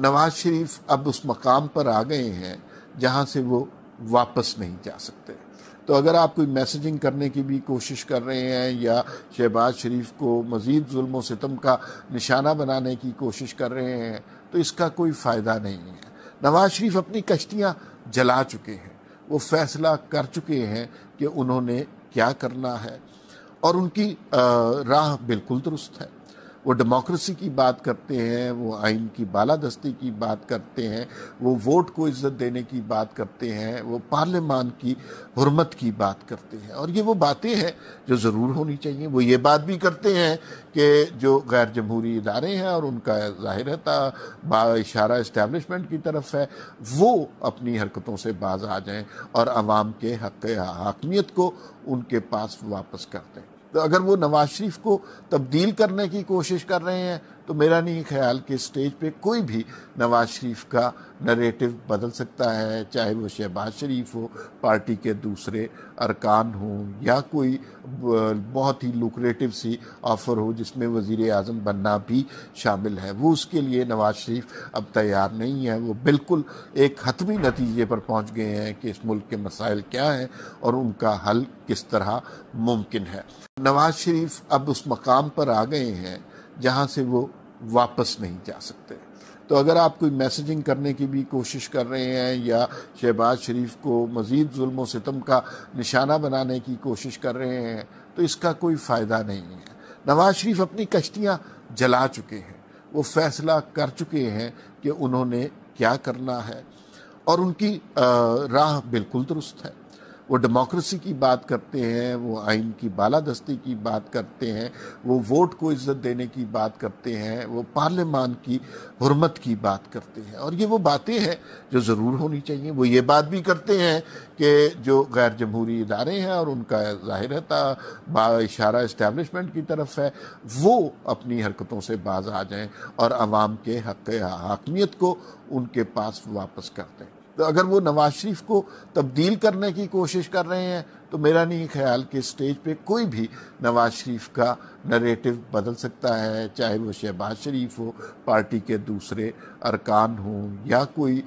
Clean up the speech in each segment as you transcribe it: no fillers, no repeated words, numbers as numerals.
نواز شریف اب اس مقام پر آ گئے ہیں جہاں سے وہ واپس نہیں جا سکتے. تو اگر آپ کوئی میسیجنگ کرنے کی بھی کوشش کر رہے ہیں یا شہباز شریف کو مزید ظلم و ستم کا نشانہ بنانے کی کوشش کر رہے ہیں تو اس کا کوئی فائدہ نہیں ہے. نواز شریف اپنی کشتیاں جلا چکے ہیں، وہ فیصلہ کر چکے ہیں کہ انہوں نے کیا کرنا ہے، اور ان کی راہ بالکل درست ہے. وہ ڈیموکریسی کی بات کرتے ہیں، وہ آئین کی بالادستی کی بات کرتے ہیں، وہ ووٹ کو عزت دینے کی بات کرتے ہیں، وہ پارلیمان کی حرمت کی بات کرتے ہیں، اور یہ وہ باتیں ہیں جو ضرور ہونی چاہیے. وہ یہ بات بھی کرتے ہیں کہ جو غیر جمہوری ادارے ہیں اور ان کا ظاہر ہے اشارہ اسٹیبلشمنٹ کی طرف ہے، وہ اپنی حرکتوں سے باز آ جائیں اور عوام کے حق حاکمیت کو ان کے پاس واپس کر دیں. تو اگر وہ نواز شریف کو تبدیل کرنے کی کوشش کر رہے ہیں تو میرا نہیں خیال کہ اسٹیج پہ کوئی بھی نواز شریف کا نریٹو بدل سکتا ہے، چاہے وہ شہباز شریف ہو، پارٹی کے دوسرے ارکان ہوں، یا کوئی بہت ہی لوکریٹو سی آفر ہو جس میں وزیر اعظم بننا بھی شامل ہے. وہ اس کے لیے نواز شریف اب تیار نہیں ہے. وہ بالکل ایک حتمی نتیجے پر پہنچ گئے ہیں کہ اس ملک کے مسائل کیا ہیں اور ان کا حل کس طرح ممکن ہے. نواز شریف اب اس مقام پر آ گئے ہیں جہاں سے وہ واپس نہیں جا سکتے. تو اگر آپ کوئی میسیجنگ کرنے کی بھی کوشش کر رہے ہیں یا شہباز شریف کو مزید ظلم و ستم کا نشانہ بنانے کی کوشش کر رہے ہیں تو اس کا کوئی فائدہ نہیں ہے. نواز شریف اپنی کشتیاں جلا چکے ہیں، وہ فیصلہ کر چکے ہیں کہ انہوں نے کیا کرنا ہے، اور ان کی راہ بالکل درست ہے. وہ ڈیموکریسی کی بات کرتے ہیں، وہ آئین کی بالادستی کی بات کرتے ہیں، وہ ووٹ کو عزت دینے کی بات کرتے ہیں، وہ پارلیمان کی حرمت کی بات کرتے ہیں، اور یہ وہ باتیں ہیں جو ضرور ہونی چاہیے. وہ یہ بات بھی کرتے ہیں کہ جو غیر جمہوری ادارے ہیں اور ان کا ظاہر ہے اشارہ اسٹیبلشمنٹ کی طرف ہے، وہ اپنی حرکتوں سے باز آ جائیں اور عوام کے حق حاکمیت کو ان کے پاس واپس کر دیں. تو اگر وہ نواز شریف کو تبدیل کرنے کی کوشش کر رہے ہیں تو میرا نہیں خیال کہ اسٹیج پہ کوئی بھی نواز شریف کا نریٹو بدل سکتا ہے، چاہے وہ شہباز شریف ہو، پارٹی کے دوسرے ارکان ہوں، یا کوئی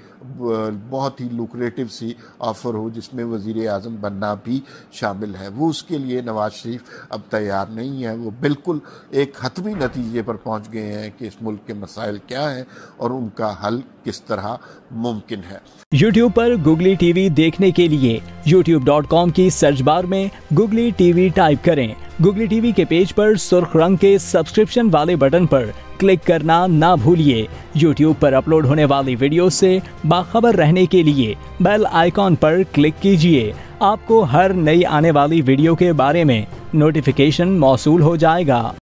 بہت ہی لوکریٹو سی آفر ہو جس میں وزیر اعظم بننا بھی شامل ہے. وہ اس کے لیے نواز شریف اب تیار نہیں ہے. وہ بالکل ایک حتمی نتیجے پر پہنچ گئے ہیں کہ اس ملک کے مسائل کیا ہیں اور ان کا حل کس طرح ممکن ہے. یوٹیوب پر گوگلی ٹی وی دیکھنے کے لیے youtube.com کی سرچ بار میں گوگلی ٹی وی ٹائپ کریں. گوگلی ٹی وی کے پیج پر سرخ رنگ کے سبسکرپشن والے بٹن پر کلک کرنا نہ بھولیے. یوٹیوب پر اپلوڈ ہونے والی ویڈیو سے باخبر رہنے کے لیے بیل آئیکن پر کلک کیجیے. آپ کو ہر نئی آنے والی ویڈیو کے بارے میں نوٹیفیکیشن موصول ہو جائے گا.